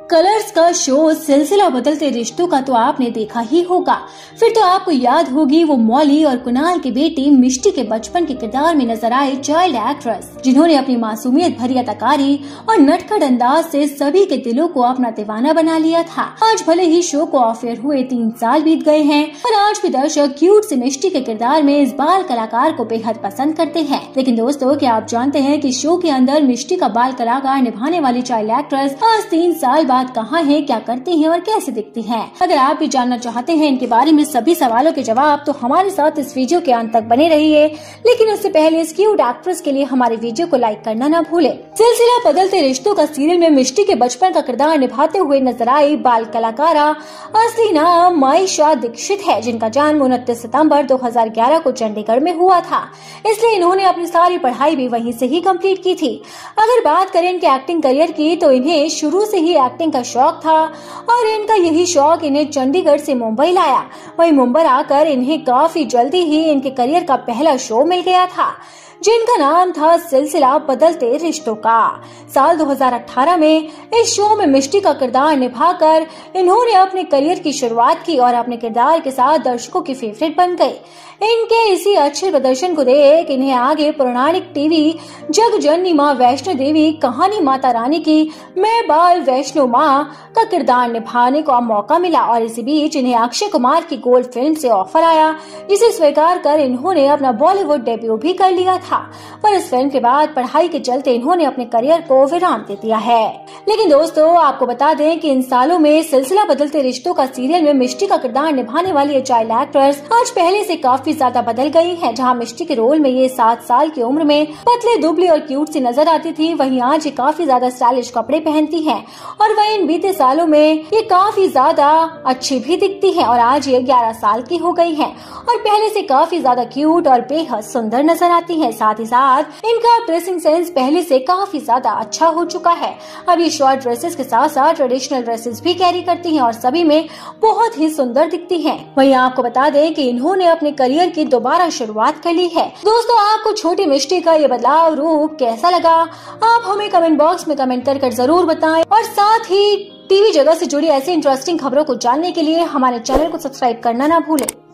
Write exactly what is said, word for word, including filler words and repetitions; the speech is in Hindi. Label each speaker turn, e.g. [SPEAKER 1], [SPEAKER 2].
[SPEAKER 1] कलर्स का शो सिलसिला बदलते रिश्तों का तो आपने देखा ही होगा। फिर तो आपको याद होगी वो मौली और कुणाल की बेटी मिष्टी के बचपन के किरदार में नजर आई चाइल्ड एक्ट्रेस, जिन्होंने अपनी मासूमियत भरी अदाकारी और नटखट अंदाज से सभी के दिलों को अपना दीवाना बना लिया था। आज भले ही शो को ऑफ एयर हुए तीन साल बीत गए हैं, पर आज भी दर्शक क्यूट सी मिष्टी के किरदार में इस बाल कलाकार को बेहद पसंद करते हैं। लेकिन दोस्तों, क्या आप जानते हैं कि शो के अंदर मिष्टी का बाल कलाकार निभाने वाली चाइल्ड एक्ट्रेस आज तीन साल बाद कहाँ है, क्या करती हैं और कैसे दिखती हैं? अगर आप भी जानना चाहते हैं इनके बारे में सभी सवालों के जवाब, तो हमारे साथ इस वीडियो के अंत तक बने रहिए। लेकिन उससे पहले इस क्यूट एक्ट्रेस के लिए हमारे वीडियो को लाइक करना न भूले। सिलसिला बदलते रिश्तों का सीरियल में मिष्टी के बचपन का किरदार निभाते हुए नजर आई बाल कलाकारा असली नाम माईशा दीक्षित है, जिनका जन्म उनतीस सितंबर दो हजार ग्यारह को चंडीगढ़ में हुआ था। इसलिए इन्होंने अपनी सारी पढ़ाई भी वहीं से ही कंप्लीट की थी। अगर बात करें इनके एक्टिंग करियर की, तो इन्हें शुरू से ही एक्टिंग का शौक था और इनका यही शौक इन्हें चंडीगढ़ से मुंबई लाया। वहीं मुंबई आकर इन्हें काफी जल्दी ही इनके करियर का पहला शो मिल गया था, जिनका नाम था सिलसिला बदलते रिश्तों का। साल दो हजार अठारह में इस शो में मिष्टी का किरदार निभाकर इन्होंने अपने करियर की शुरुआत की और अपने किरदार के साथ दर्शकों की फेवरेट बन गए। इनके इसी अच्छे प्रदर्शन को देख इन्हें आगे पौराणिक टीवी जग जननी माँ वैष्णो देवी कहानी माता रानी की मैं बाल वैष्णो माँ का किरदार निभाने का मौका मिला। और इसी बीच इन्हें अक्षय कुमार की गोल्ड फिल्म से ऑफर आया, जिसे स्वीकार कर इन्होंने अपना बॉलीवुड डेब्यू भी कर लिया था। पर इस फिल्म के बाद पढ़ाई के चलते इन्होंने अपने करियर को विराम दे दिया है। लेकिन दोस्तों, आपको बता दें कि इन सालों में सिलसिला बदलते रिश्तों का सीरियल में मिष्टी का किरदार निभाने वाली ये चाइल्ड एक्ट्रेस आज पहले से काफी ज्यादा बदल गई है। जहां मिष्टी के रोल में ये सात साल की उम्र में पतले दुबली और क्यूट सी नजर आती थी, वहीं आज ये काफी ज्यादा स्टाइलिश कपड़े पहनती हैं और वहीं इन बीते सालों में ये काफी ज्यादा अच्छी भी दिखती हैं और आज ये ग्यारह साल की हो गई हैं और पहले से काफी ज्यादा क्यूट और बेहद सुंदर नजर आती हैं। साथ ही साथ इनका ड्रेसिंग सेंस पहले से काफी ज्यादा अच्छा हो चुका है। अब ये शॉर्ट ड्रेसेस के साथ साथ ट्रेडिशनल ड्रेसेस भी कैरी करती हैं और सभी में बहुत ही सुंदर दिखती हैं। वहीं आपको बता दें कि इन्होंने अपने करियर की दोबारा शुरुआत कर ली है। दोस्तों, आपको छोटी मिष्टी का ये बदलाव रूप कैसा लगा? आप हमें कमेंट बॉक्स में कमेंट कर कर जरूर बताएं और साथ ही टीवी जगत से जुड़ी ऐसी इंटरेस्टिंग खबरों को जानने के लिए हमारे चैनल को सब्सक्राइब करना ना भूलें।